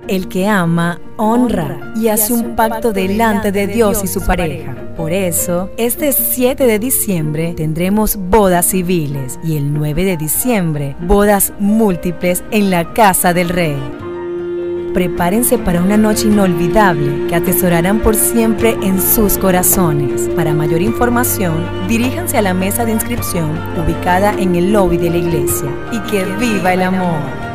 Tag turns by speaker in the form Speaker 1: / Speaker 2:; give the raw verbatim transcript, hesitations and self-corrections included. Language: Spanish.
Speaker 1: El que ama, honra y hace un pacto delante de Dios y su pareja. Por eso, este siete de diciembre tendremos bodas civiles y el nueve de diciembre bodas múltiples en la casa del Rey. Prepárense para una noche inolvidable que atesorarán por siempre en sus corazones. Para mayor información, diríjanse a la mesa de inscripción ubicada en el lobby de la iglesia. Y que viva el amor.